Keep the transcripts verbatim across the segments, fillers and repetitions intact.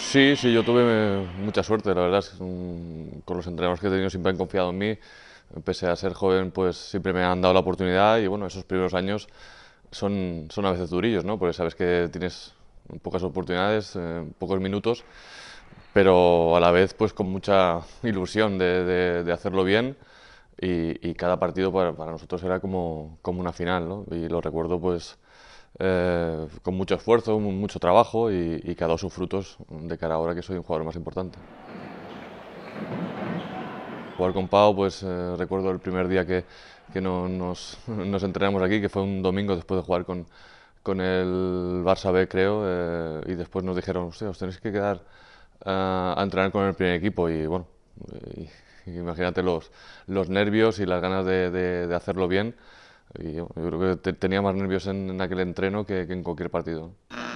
Sí, sí, yo tuve mucha suerte, la verdad, es que, mm, con los entrenadores que he tenido siempre han confiado en mí, pese a ser joven, pues siempre me han dado la oportunidad y bueno, esos primeros años son, son a veces durillos, ¿no? Porque sabes que tienes pocas oportunidades, eh, pocos minutos, pero a la vez pues con mucha ilusión de, de- de hacerlo bien y, y cada partido para, para nosotros era como, como una final, ¿no? Y lo recuerdo pues eh, con mucho esfuerzo, mu- mucho trabajo y, y que ha dado sus frutos de cara a ahora que soy un jugador más importante. Jugar con Pau, pues eh, recuerdo el primer día que, que no- nos, nos entrenamos aquí, que fue un domingo después de jugar con, con el Barça B, creo, eh, y después nos dijeron, hostia, os tenéis que quedar ah, a entrenar con el primer equipo y bueno, y- y imagínate los, los nervios y las ganas de, de- de hacerlo bien. Y yo, yo creo que te- tenía más nervios en, en aquel entreno que, que en cualquier partido.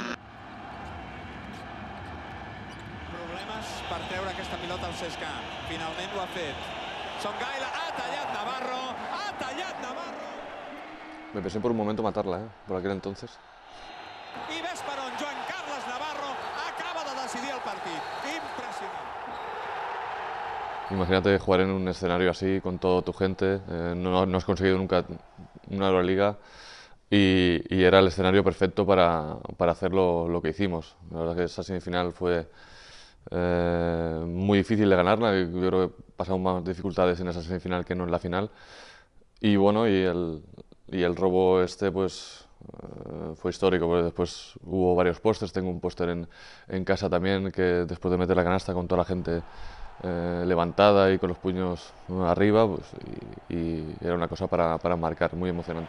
Problemes per treure aquesta pilota al Cescà. Finalment ho ha fet. Songaila ha tallat Navarro, ha tallat Navarro. Me pensé por un momento matarla, ¿eh? Por aquel entonces. I ves per on Juan Navarro acaba de decidir el partit. Impressionant. Imagínate jugar en un escenario así con toda tu gente, eh, no, no has conseguido nunca una Euroliga y, y era el escenario perfecto para, para hacer lo, lo que hicimos. La verdad que esa semifinal fue eh, muy difícil de ganarla, y yo creo que pasamos más dificultades en esa semifinal que no en la final. Y bueno, y el, y el robo este pues eh, fue histórico, porque después hubo varios pósters, tengo un póster en, en casa también, que después de meter la canasta con toda la gente eh, levantada y con los puños arriba, pues, y, y era una cosa para, para marcar, muy emocionante.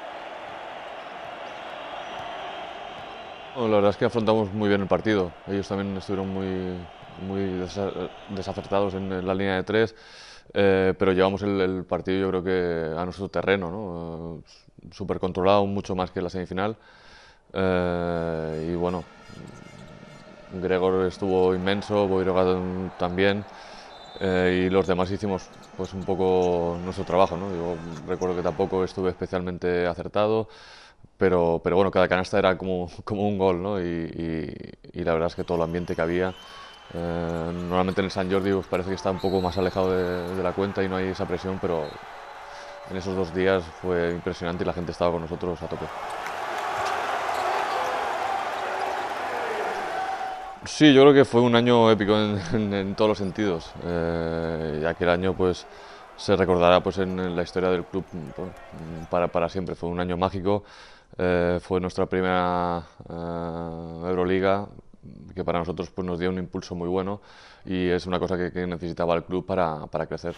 Bueno, la verdad es que afrontamos muy bien el partido, ellos también estuvieron muy, muy desa- desacertados en, en la línea de tres, eh, pero llevamos el, el partido yo creo que a nuestro terreno, ¿no? Eh, súper controlado, mucho más que la semifinal, eh, y bueno, Gregor estuvo inmenso, Boiroga también, eh, y los demás hicimos pues un poco nuestro trabajo, ¿no? Yo recuerdo que tampoco estuve especialmente acertado, pero, pero bueno, cada canasta era como, como un gol, ¿no? Y, y, y la verdad es que todo el ambiente que había, eh, normalmente en el San Jordi pues parece que está un poco más alejado de, de la cuenta y no hay esa presión, pero en esos dos días fue impresionante y la gente estaba con nosotros a tope. Sí, yo creo que fue un año épico en, en- en todos los sentidos. Eh, y aquel año pues se recordará pues en, en la historia del club pues, para, para siempre. Fue un año mágico. Eh, fue nuestra primera eh, Euroliga, que para nosotros pues, nos dio un impulso muy bueno y es una cosa que, que necesitaba el club para, para crecer.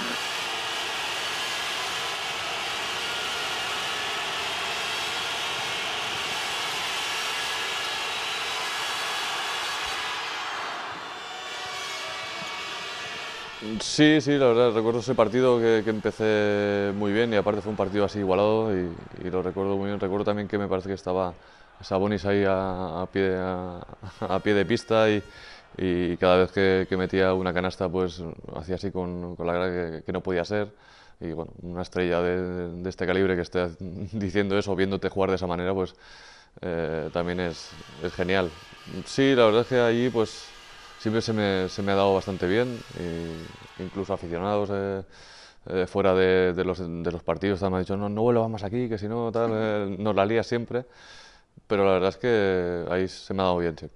Sí, sí, la verdad, recuerdo ese partido que, que empecé muy bien y aparte fue un partido así igualado y, y lo recuerdo muy bien. Recuerdo también que me parece que estaba Sabonis ahí a, a pie, a, a pie de pista y, y cada vez que, que metía una canasta pues hacía así con, con la cara que, que no podía ser. Y bueno, una estrella de, de este calibre que esté diciendo eso, viéndote jugar de esa manera, pues eh, también es, es genial. Sí, la verdad es que allí pues siempre se me, se me ha dado bastante bien, y incluso aficionados eh, eh, fuera de, de, los, de los partidos me han dicho no, no vuelvas más aquí, que si no tal, eh, nos la lías siempre, pero la verdad es que ahí se me ha dado bien, sí.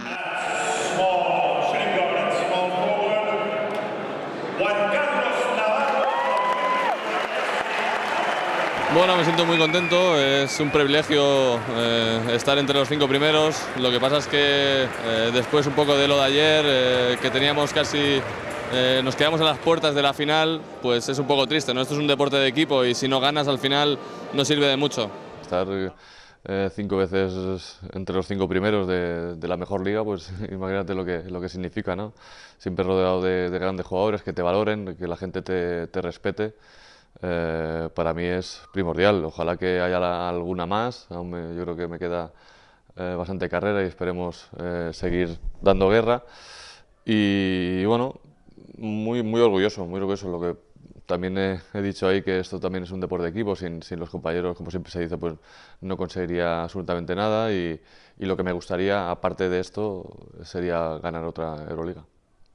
Bueno, me siento muy contento, es un privilegio eh, estar entre los cinco primeros. Lo que pasa es que eh, después un poco de lo de ayer, eh, que teníamos casi, eh, nos quedamos a las puertas de la final, pues es un poco triste, ¿no? Esto es un deporte de equipo y si no ganas al final no sirve de mucho. Estar eh, cinco veces entre los cinco primeros de, de la mejor liga, pues imagínate lo que, lo que significa, ¿no? Siempre rodeado de, de grandes jugadores que te valoren, que la gente te, te respete. Eh, para mí es primordial. Ojalá que haya la, alguna más. Aún me, yo creo que me queda eh, bastante carrera y esperemos eh, seguir dando guerra. Y, y bueno, muy, muy orgulloso, muy orgulloso. Lo que también he, he dicho ahí que esto también es un deporte de equipo, sin, sin los compañeros, como siempre se dice, pues no conseguiría absolutamente nada y, y lo que me gustaría, aparte de esto, sería ganar otra Euroliga.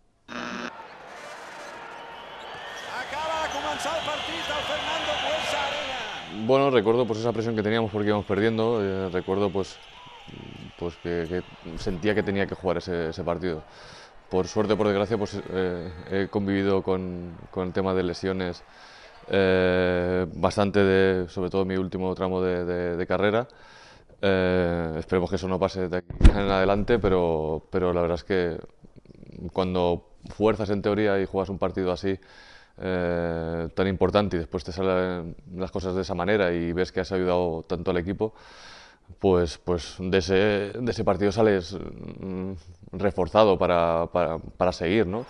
Acaba de comenzar el partido, Fernando Buesa Arena. Bueno, recuerdo pues esa presión que teníamos porque íbamos perdiendo, eh, recuerdo pues, pues que, que sentía que tenía que jugar ese, ese partido. Por suerte, por desgracia, pues eh, he convivido con, con el tema de lesiones eh, bastante, de, sobre todo en mi último tramo de, de, de carrera. Eh, esperemos que eso no pase de aquí en adelante, pero, pero la verdad es que cuando fuerzas en teoría y juegas un partido así eh, tan importante y después te salen las cosas de esa manera y ves que has ayudado tanto al equipo, pues, pues de, ese, de ese partido sales mm, reforzado para, para, para seguir, ¿no?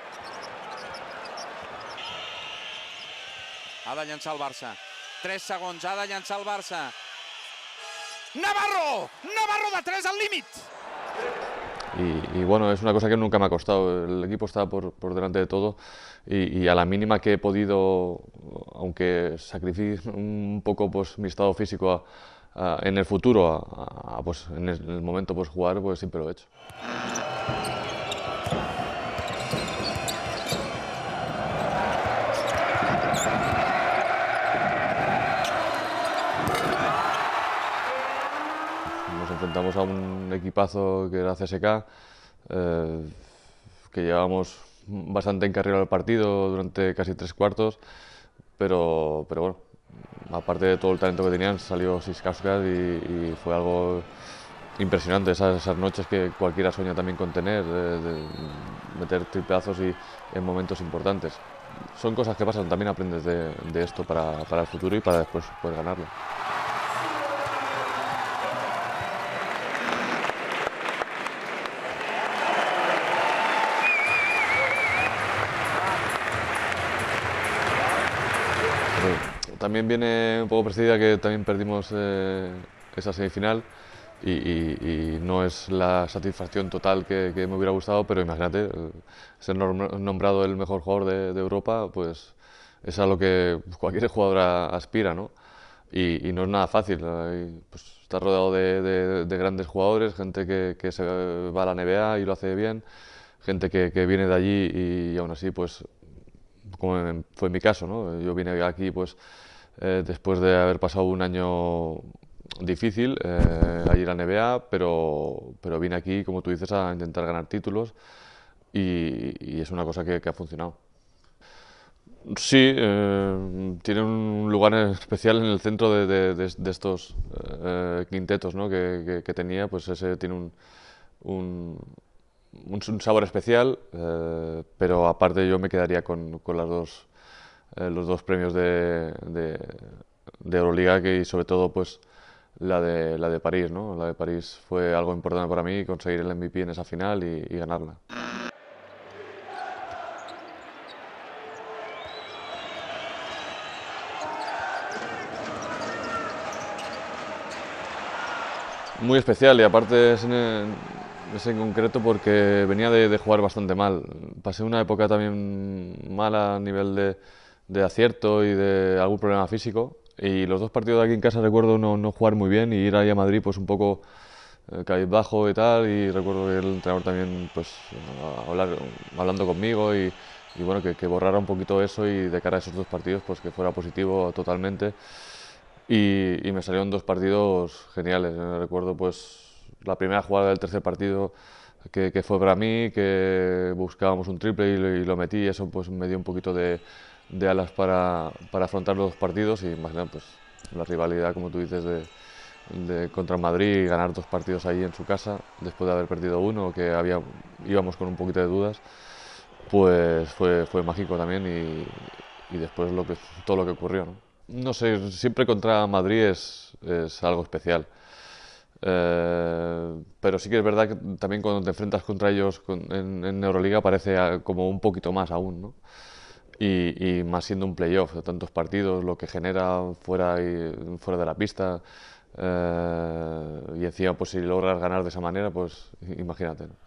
Ha de llançar el Barça. tres segons, ha de llançar el Barça. Navarro! Navarro de tres al límit! Y, y bueno, es una cosa que nunca me ha costado. El equipo está por, por delante de todo y, y a la mínima que he podido, aunque sacrifique un poco pues, mi estado físico a, a, en el futuro, a, a, pues, en el momento pues, jugar, pues siempre lo he hecho. Nos enfrentamos a un equipazo que era C S K, eh, que llevábamos bastante encarrilado el partido durante casi tres cuartos, pero, pero bueno, aparte de todo el talento que tenían, salió Siskauskas y, y fue algo impresionante, esas, esas noches que cualquiera sueña también con tener, de, de meter triplazos y en momentos importantes. Son cosas que pasan, también aprendes de, de esto para, para el futuro y para después poder ganarlo. También viene un poco precedida que también perdimos eh, esa semifinal y, y, y no es la satisfacción total que, que me hubiera gustado, pero imagínate, ser nombrado el mejor jugador de, de Europa, pues es a lo que cualquier jugador aspira, ¿no? Y, y no es nada fácil, pues, estás rodeado de, de, de grandes jugadores, gente que, que se va a la N B A y lo hace bien, gente que, que viene de allí y, y aún así, pues, como fue mi caso, ¿no? Yo vine aquí, pues, Eh, después de haber pasado un año difícil eh, a ir a N B A, pero, pero vine aquí, como tú dices, a intentar ganar títulos y, y es una cosa que, que ha funcionado. Sí, eh, tiene un lugar especial en el centro de, de, de, de estos eh, quintetos, ¿no? que, que, que tenía, pues ese tiene un, un, un sabor especial, eh, pero aparte yo me quedaría con, con las dos Eh, los dos premios de, de, de Euroliga que, y sobre todo pues la de, la de París, ¿no? La de París fue algo importante para mí, conseguir el M V P en esa final y, y ganarla. Muy especial y aparte es en, es en concreto porque venía de, de jugar bastante mal. Pasé una época también mala a nivel de de acierto y de algún problema físico y los dos partidos de aquí en casa recuerdo no, no jugar muy bien y ir ahí a Madrid pues un poco eh, cabizbajo y tal y recuerdo que el entrenador también pues hablar, hablando conmigo y, y bueno que, que borrara un poquito eso y de cara a esos dos partidos pues que fuera positivo totalmente y, y me salieron dos partidos geniales. Recuerdo pues la primera jugada del tercer partido que, que fue para mí, que buscábamos un triple y, y lo metí y eso pues me dio un poquito de de alas para, para afrontar los partidos y imaginar pues, la rivalidad, como tú dices, de, de contra Madrid y ganar dos partidos ahí en su casa después de haber perdido uno, que había, íbamos con un poquito de dudas, pues fue, fue mágico también y, y después lo que, todo lo que ocurrió, ¿no? No sé, siempre contra Madrid es, es algo especial. Eh, pero sí que es verdad que también cuando te enfrentas contra ellos con, en, en Euroliga parece como un poquito más aún, ¿no? Y, y más siendo un playoff de tantos partidos, lo que genera fuera, y, fuera de la pista eh, y encima pues si logras ganar de esa manera, pues imagínate, ¿no?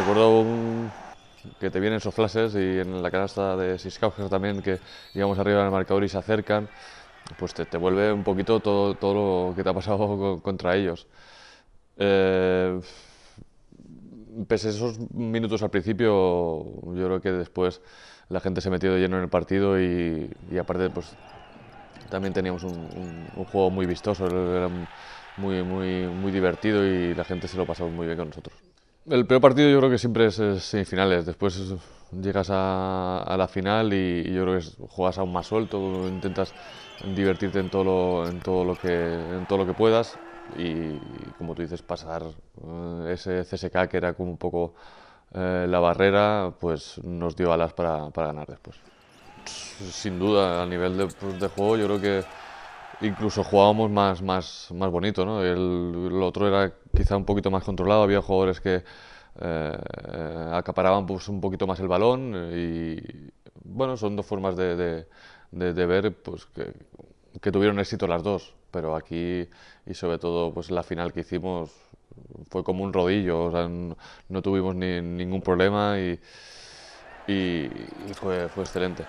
recuerdo un, que te vienen esos flashes y en la canasta de Siskauska también, que íbamos arriba del marcador y se acercan, pues te, te vuelve un poquito todo, todo lo que te ha pasado contra ellos. Eh, pese a esos minutos al principio, yo creo que después la gente se metió de lleno en el partido y, y aparte pues también teníamos un, un, un juego muy vistoso, era muy, muy, muy divertido y la gente se lo pasó muy bien con nosotros. El peor partido yo creo que siempre es, es semifinales, después llegas a, a la final y, y yo creo que es, juegas aún más suelto, intentas divertirte en todo lo, en todo lo, que, en todo lo que puedas y, como tú dices, pasar eh, ese C S K que era como un poco eh, la barrera, pues nos dio alas para, para ganar después. Sin duda, a nivel de, pues, de juego yo creo que incluso jugábamos más, más, más bonito, ¿no? El, el otro era quizá un poquito más controlado, había jugadores que eh, acaparaban pues, un poquito más el balón y bueno, son dos formas de, de, de, de ver pues, que, que tuvieron éxito las dos, pero aquí y sobre todo pues la final que hicimos fue como un rodillo, o sea, no, no tuvimos ni, ningún problema y, y, y fue, fue excelente.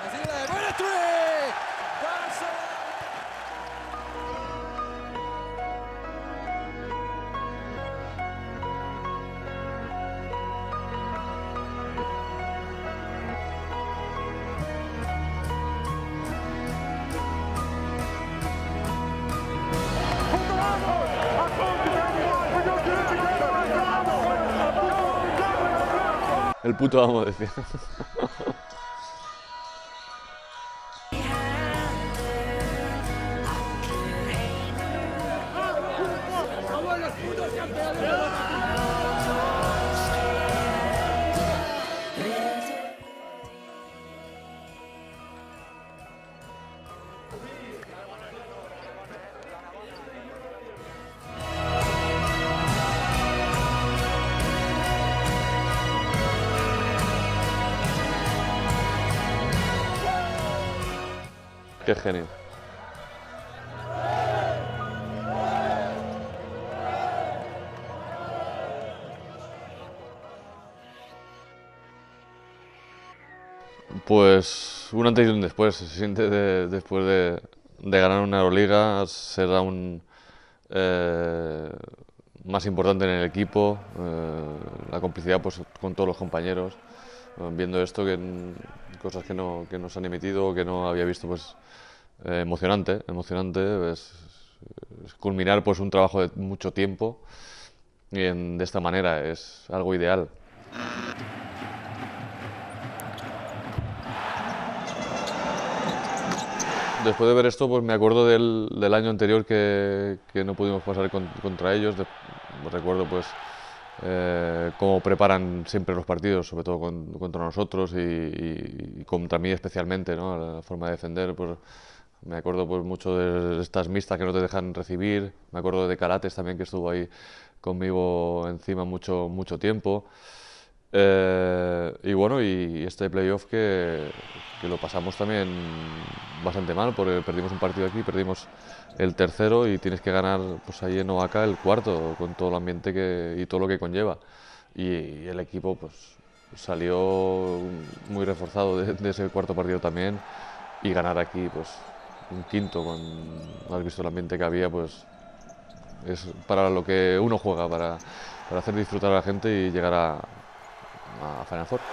El puto amo, decía. Qué genio. Pues un antes y un después. Se siente de, después de, de ganar una Euroliga, ser aún eh, más importante en el equipo, eh, la complicidad pues, con todos los compañeros. Eh, viendo esto, que cosas que no, que nos han emitido, que no había visto, pues eh, emocionante, emocionante. Es, es culminar pues, un trabajo de mucho tiempo y en, de esta manera es algo ideal. Después de ver esto, pues me acuerdo del, del año anterior que, que no pudimos pasar con, contra ellos. De, recuerdo pues eh, cómo preparan siempre los partidos, sobre todo con, contra nosotros y, y, y contra mí especialmente, ¿no? La forma de defender. Pues, me acuerdo pues mucho de estas mixtas que no te dejan recibir. Me acuerdo de Carates también, que estuvo ahí conmigo encima mucho, mucho tiempo. Eh, y bueno, y este playoff que, que lo pasamos también bastante mal, porque perdimos un partido aquí, perdimos el tercero y tienes que ganar pues ahí en Oaxaca el cuarto, con todo el ambiente que, y todo lo que conlleva. Y, y el equipo pues salió muy reforzado de, de ese cuarto partido también, y ganar aquí pues un quinto, con, has visto el ambiente que había, pues es para lo que uno juega, para, para hacer disfrutar a la gente y llegar a a Final Four.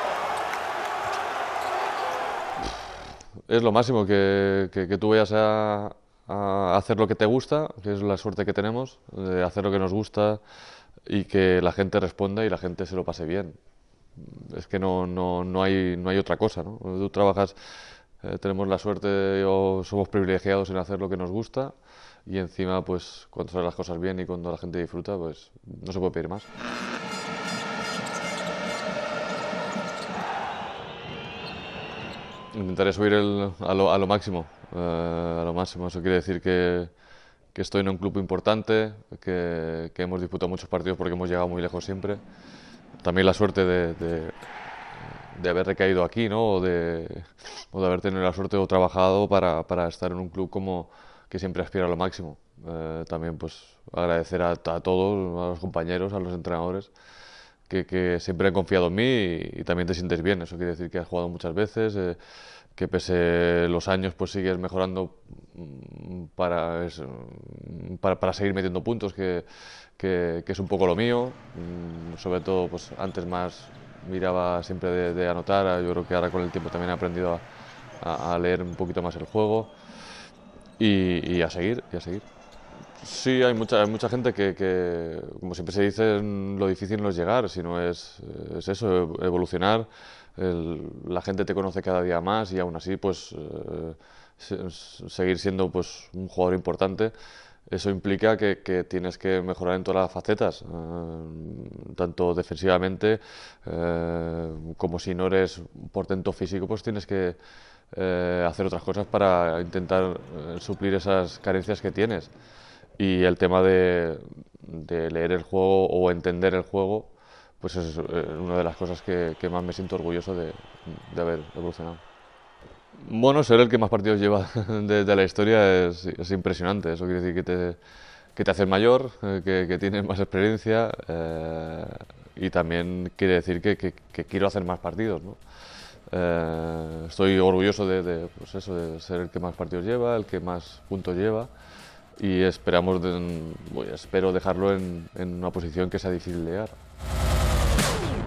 Es lo máximo, que, que, que tú vayas a, a hacer lo que te gusta, que es la suerte que tenemos, de hacer lo que nos gusta y que la gente responda y la gente se lo pase bien. Es que no, no, no, hay, no hay otra cosa, ¿no? Tú trabajas, eh, tenemos la suerte o somos privilegiados en hacer lo que nos gusta y encima, pues, cuando salen las cosas bien y cuando la gente disfruta, pues no se puede pedir más. Intentaré subir el, a, lo, a lo máximo, eh, a lo máximo. Eso quiere decir que, que estoy en un club importante, que, que hemos disputado muchos partidos porque hemos llegado muy lejos siempre. También la suerte de, de, de haber recaído aquí, ¿no? O de, o de haber tenido la suerte o trabajado para, para estar en un club como que siempre aspira a lo máximo. Eh, también pues agradecer a, a todos, a los compañeros, a los entrenadores, que, que siempre han confiado en mí y, y también te sientes bien. Eso quiere decir que has jugado muchas veces, eh, que pese los años pues sigues mejorando para, es, para, para seguir metiendo puntos, que, que, que es un poco lo mío. Sobre todo, pues antes más miraba siempre de, de anotar. Yo creo que ahora con el tiempo también he aprendido a, a, a leer un poquito más el juego y, y a seguir, y a seguir. Sí, hay mucha, hay mucha gente que, que, como siempre se dice, lo difícil no es llegar, sino es, es eso, evolucionar. El, la gente te conoce cada día más y aún así, pues, eh, se, seguir siendo pues, un jugador importante. Eso implica que, que tienes que mejorar en todas las facetas, eh, tanto defensivamente eh, como si no eres un portento físico, pues tienes que eh, hacer otras cosas para intentar eh, suplir esas carencias que tienes. Y el tema de, de leer el juego o entender el juego, pues es una de las cosas que, que más me siento orgulloso de, de haber evolucionado. Bueno, ser el que más partidos lleva de, de la historia es, es impresionante. Eso quiere decir que te, que te haces mayor, que, que tienes más experiencia eh, y también quiere decir que, que, que quiero hacer más partidos, ¿no? Eh, estoy orgulloso de, de, pues eso, de ser el que más partidos lleva, el que más puntos lleva. Y esperamos de, bueno, espero dejarlo en, en una posición que sea difícil de llegar.